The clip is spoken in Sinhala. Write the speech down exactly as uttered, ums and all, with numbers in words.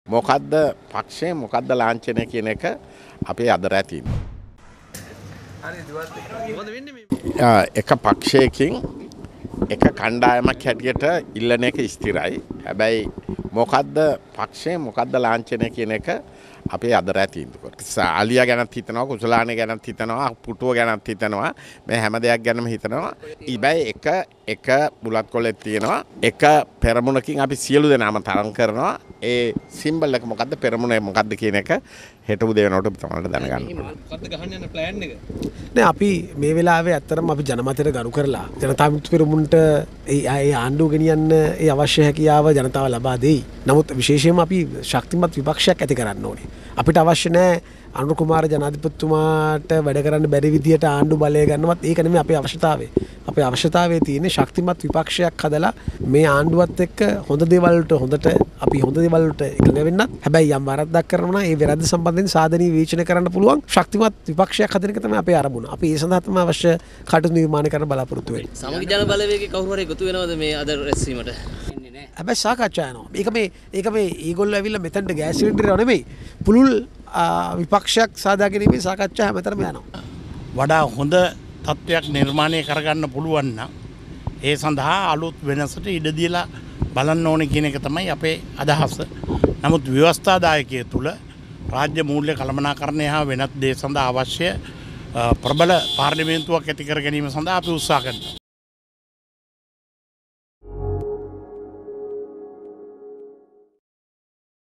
මොකද්ද පක්ෂය මොකද්ද ලාංඡනය කියන එක අපේ අදරෑ තියෙනවා. එක පක්ෂයකින් එක කණ්ඩායමක් හැටියට ඉල්ලන එක ස්ථිරයි. හැබැයි මොකද්ද පක්ෂය මොකද්ද ලාංඡනය කියන එක අපේ අදරෑ තීන්දුව කරනවා. ආලියා ගැනත් හිතනවා, කුසලානේ ගැනත් හිතනවා, පුටුව ගැනත් හිතනවා, මේ හැම දෙයක් ගැනම හිතනවා. ඊබැයි එක එක බුලත් කොල්ලෙක් තියෙනවා. එක පෙරමුණකින් අපි සියලු දෙනාම තරම් කරනවා. ඒ සිම්බල් එක මොකද්ද, පෙරමුණ මොකද්ද කියන එක හෙට උදේ වෙනකොට තමයි දැනගන්න. මොකද්ද ගහන්න යන ප්ලෑන් එක? නෑ අපි මේ වෙලාවේ ඇත්තටම අපි ජනමතයට ගරු කරලා ජනතා විමුක්ති පෙරමුණට ඒ ඒ ආණ්ඩුව ගෙනියන්න ඒ අවශ්‍ය හැකියාව ජනතාව ලබා දෙයි. නමුත් විශේෂයෙන්ම අපි ශක්තිමත් විපක්ෂයක් ඇති කරන්න ඕනේ. අපිට අවශ්‍ය නෑ අනුර කුමාර ජනාධිපතිතුමාට වැඩ කරන්න බැරි විදියට ආණ්ඩු බලය ගන්නවත් ඒක නෙමෙයි අපේ අවශ්‍යතාවය. අපේ අවශ්‍යතාවය තියෙන්නේ ශක්තිමත් විපක්ෂයක් හදලා මේ ආණ්ඩුවත් එක්ක හොඳ දේවල් වලට හොඳට අපි හොඳ දේවල් වලට එකඟ වෙන්නත්. හැබැයි යම් වරද්දක් කරනවා නම් ඒ වැරද්ද සම්බන්ධයෙන් සාධනීය විවේචනය කරන්න පුළුවන් ශක්තිමත් විපක්ෂයක් හදන එක තමයි අපේ අරමුණ. අපි ඒ සඳහා තමයි අවශ්‍ය කටයුතු නිර්මාණය කරන්න බලාපොරොත්තු වෙන්නේ. සමගි ජන බලවේගයේ කවුරු හරි එකතු වෙනවද මේ අද රැස්වීමට? හැබැයි සාකච්ඡා යනවා. මේක මේ ඒක මේ ඊගොල්ලෝ ඇවිල්ලා මෙතනට ගෑස් සිලින්ඩර් එක නෙමෙයි. පුළුල් විපක්ෂයක් සාදා ගැනීමේ සාකච්ඡා හැමතැනම යනවා. වඩා හොඳ තත්ත්වයක් නිර්මාණය කරගන්න පුළුවන් නම් ඒ සඳහා අලුත් වෙනසට ඉඩ දීලා බලන්න ඕනේ කියන එක තමයි අපේ අදහස. නමුත් ව්‍යවස්ථාදායකය තුල රාජ්‍ය මූල්‍ය කළමනාකරණය හා වෙනත් දේ සඳහා අවශ්‍ය ප්‍රබල පාර්ලිමේන්තුවක් ඇති කර ගැනීම සඳහා අපි උත්සාහ කරනවා.